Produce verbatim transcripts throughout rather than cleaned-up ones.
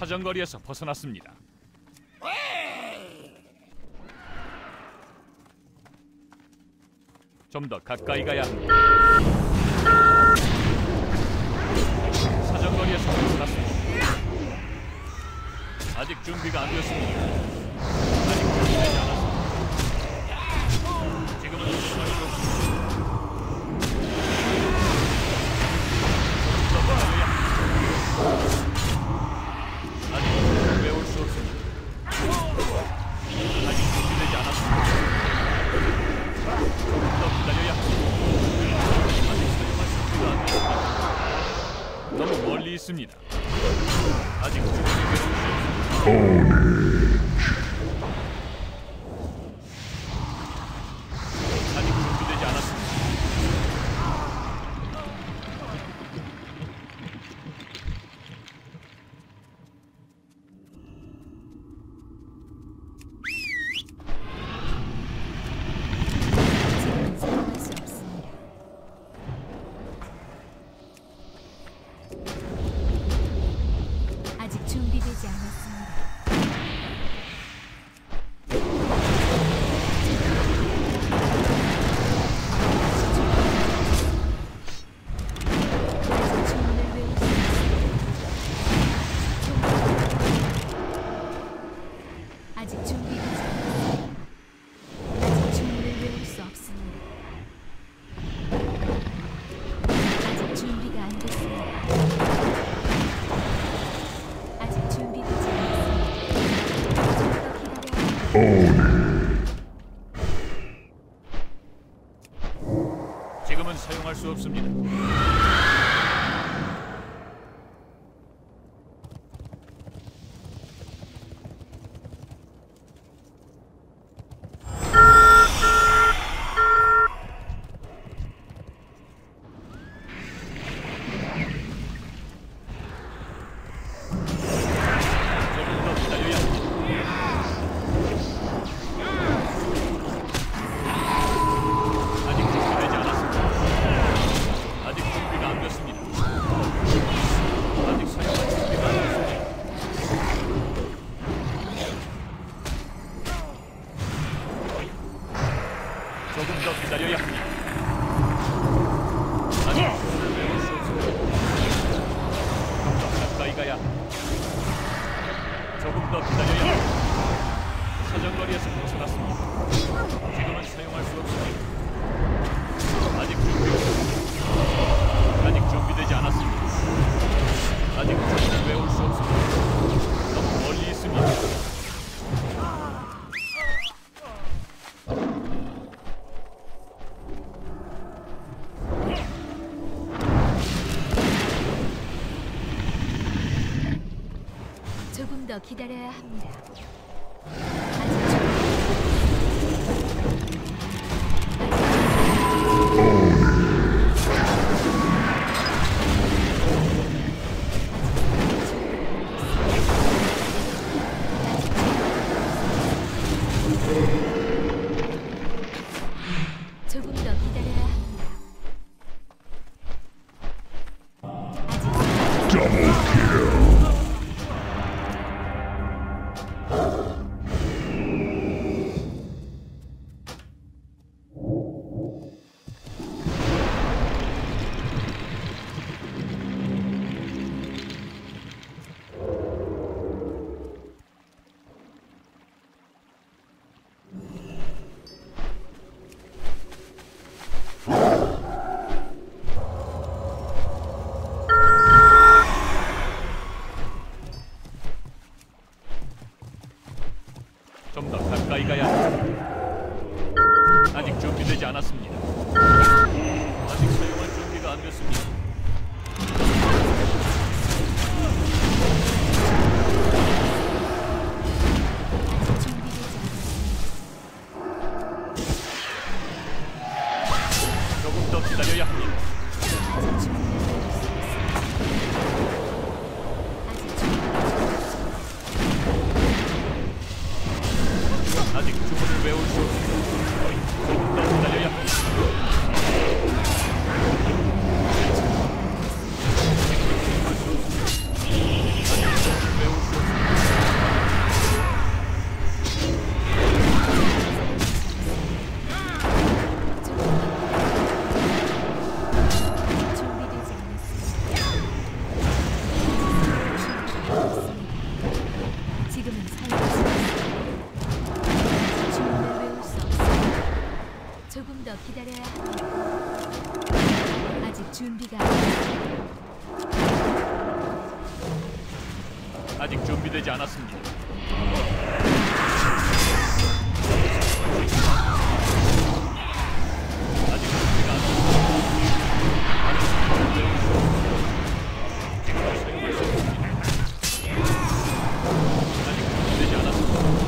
사정거리에서 벗어났습니다. 좀 더 가까이 가야 합니다. 사정거리에서 벗어났습니다. 아직 준비가 안 되었습니다. 아직 준비되지 않았습니다. 지금은 벗어날 수 없습니다. 좀 더 가야 합니다. 아직 준비를 외울 수 없습니다. 아직 준비되지 않았습니다. 조금 더 기다려야 합니다. 아직 사용할 준비가 안 되었습니다. 너무 멀리 있습니다. 아직 준비를 외울 수 없습니다. 아직 준비되지 않았습니다. 아직 준비되지 않았습니다. 아직 준비되지 않았습니다. 아직 주문을 외울 수 없습니다. 아직 준비가 안 됐습니다. 아직 준비되지 않았습니다. 좀더 기다려야 지금은 사용할 수 없습니다. 조금 더 기다려야 합니다. 아직 준비되지 않았습니다. 아직 준비가 안 됐습니다. 아직 사용할 준비가 안 됐습니다. 조금 더 기다려야 합니다. 아직 주문을 외울 수 없습니다. 좀 더 가까이 가야 합니다. 조금 더 기다려야 합니다. 사정거리에서 벗어났습니다. 지금은 사용할 수 없습니다. 아직 준비 아직 준비되지 않았습니다. 아직 주문을 외울 수 없습니다. 너무 멀리 있습니다. 조금 더 기다려야 합니다. 조금 더 기다려야 합니다. 좀 더 가까이 가야 합니다. 아직 준비되지 않았습니다. 아직 사용할 준비가 안 됐습니다. 조금 더 기다려야 합니다. 아직 주문을 외울 수 없습니다. 조금 더 기다려야 합니다. 지금은 사용할 수 없습니다. 아직 주문을 외울 수 없습니다. 아직 준비가 안 됐습니다. 아직 준비되지 않았습니다. 아직 준비가 안 됐습니다. 아직 준비를 외울 수 없습니다. 지금은 생물 수 없습니다. 아직 준비되지 않았습니다.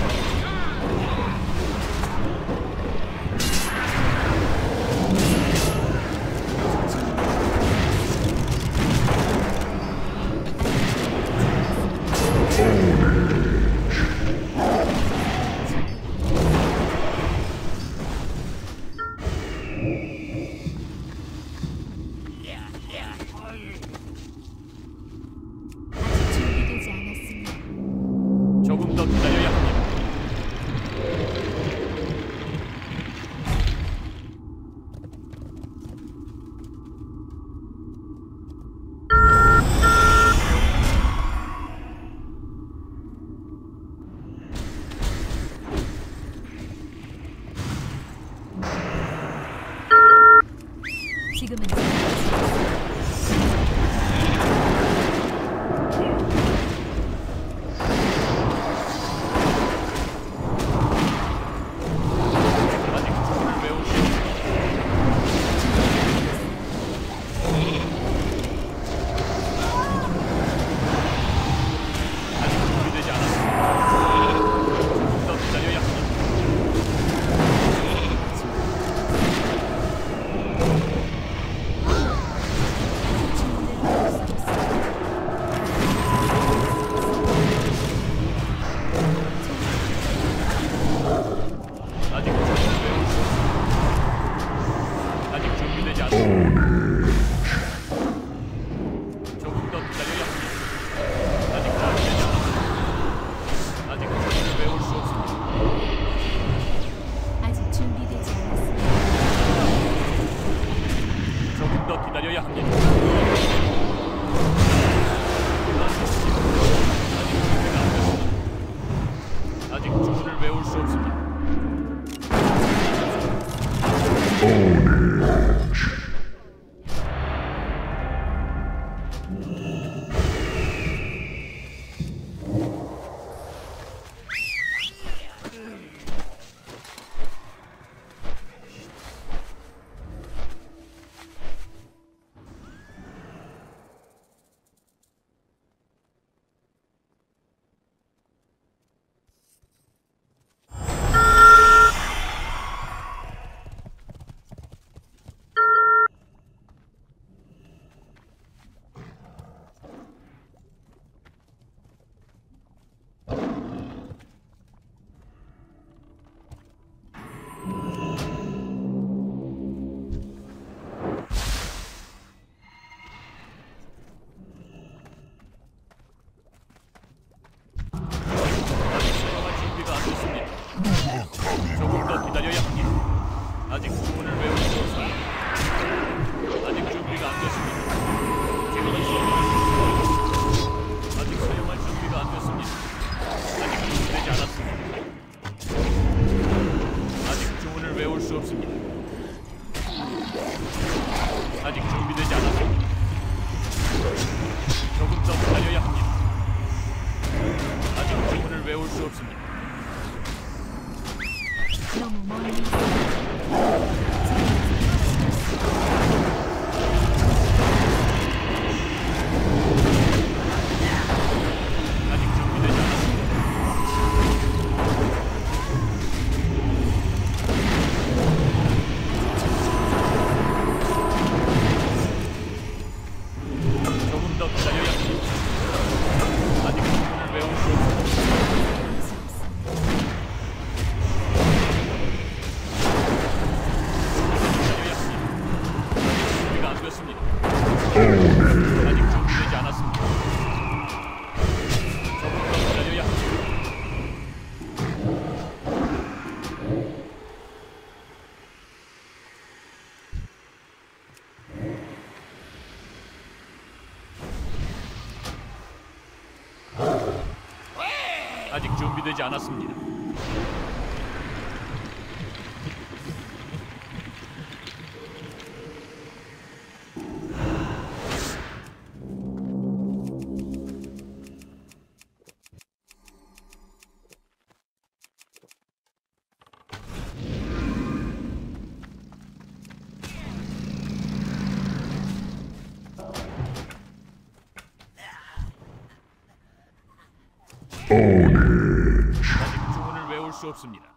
아직 준비되지 않았습니다. 조금 더 기다려야 합니다. 지금은 아직 주문을 외울 수 없습니다. 아직 준비되지 않았습니다. 조금 더 기다려야 합니다. 주문을 외울 수 없습니다. 아직 주문을 외울 수 없습니다. 아직 준비되지 않았습니다. 조금 더 기다려야 합니다. 아직 준비되지 않았습니다. 아직 주문을 외울 수 없습니다. 아직 준비되지 않았습니다. 조금 더 기다려야 합니다. 아직 준비가 안 됐습니다. 아직 주문을 외울 수 없습니다. 아직 사용할 준비가 안 됐습니다. 조금 더 기다려야 합니다. 아직 주문을 외울 수 없습니다. 아직 준비가 안 됐습니다. 지금은 수업을 아직 사용할 준비가 안 됐습니다. 아직 준비되지 않았습니다. 아직 주문을 외울 수 없습니다. 아직 준비되지 않았습니다. 조금 더 기다려야 합니다. 아직 주문을 외울 수 없습니다. 너무 멀리 있습니다. 아직 준비되지 않았습니다. 조금 더 기다려야 합니다. 아직 주문을 외울 수 없습니다. 기다려야 합니다. 아직 준비가 안 됐습니다. 아직 준비되지 않았습니다. 조금 더 기다려야 합니다. 아직 준비되지 않았습니다. 아직 주문을 외울 수 없습니다.